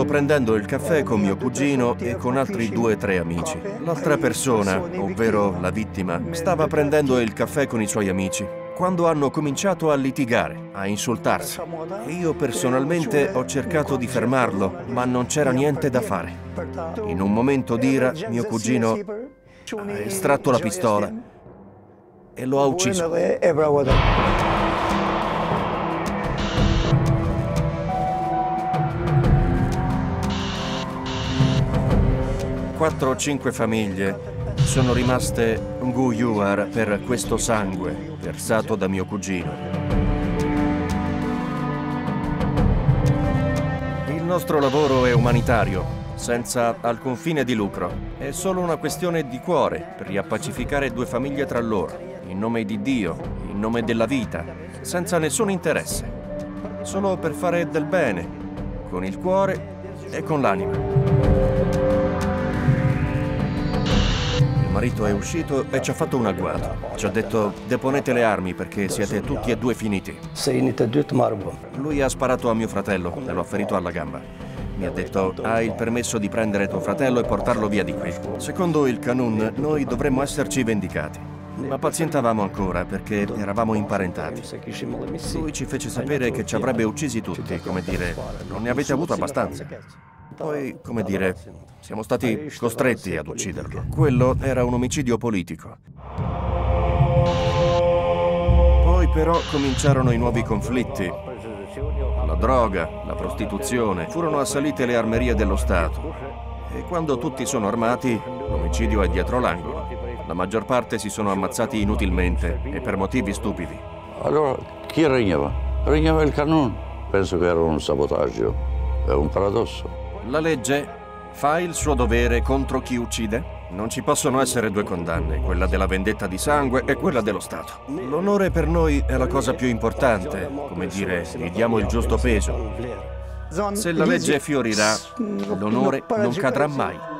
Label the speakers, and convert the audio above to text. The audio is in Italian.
Speaker 1: prendendo il caffè con mio cugino e con altri 2 o 3 amici. L'altra persona, ovvero la vittima, stava prendendo il caffè con i suoi amici quando hanno cominciato a litigare, a insultarsi. E io personalmente ho cercato di fermarlo, ma non c'era niente da fare. In un momento d'ira, mio cugino ha estratto la pistola e lo ha ucciso. 4 o 5 famiglie sono rimaste nguyuar per questo sangue versato da mio cugino. Il nostro lavoro è umanitario, senza alcun fine di lucro. È solo una questione di cuore per riappacificare 2 famiglie tra loro, in nome di Dio, in nome della vita, senza nessun interesse. Solo per fare del bene, con il cuore e con l'anima. Mio marito è uscito e ci ha fatto un agguato. Ci ha detto: deponete le armi perché siete tutti e 2 finiti. Lui ha sparato a mio fratello e lo ha ferito alla gamba. Mi ha detto: hai il permesso di prendere tuo fratello e portarlo via di qui. Secondo il Qanun noi dovremmo esserci vendicati. Ma pazientavamo ancora perché eravamo imparentati. Lui ci fece sapere che ci avrebbe uccisi tutti, come dire, non ne avete avuto abbastanza. Poi, come dire, siamo stati costretti ad ucciderlo. Quello era un omicidio politico. Poi però cominciarono i nuovi conflitti. La droga, la prostituzione, furono assalite le armerie dello Stato. E quando tutti sono armati, l'omicidio è dietro l'angolo. La maggior parte si sono ammazzati inutilmente e per motivi stupidi.
Speaker 2: Allora, chi regnava? Regnava il Qanun. Penso che era un sabotaggio. È un paradosso.
Speaker 1: La legge fa il suo dovere contro chi uccide? Non ci possono essere 2 condanne, quella della vendetta di sangue e quella dello Stato. L'onore per noi è la cosa più importante, come dire, gli diamo il giusto peso. Se la legge fiorirà, l'onore non cadrà mai.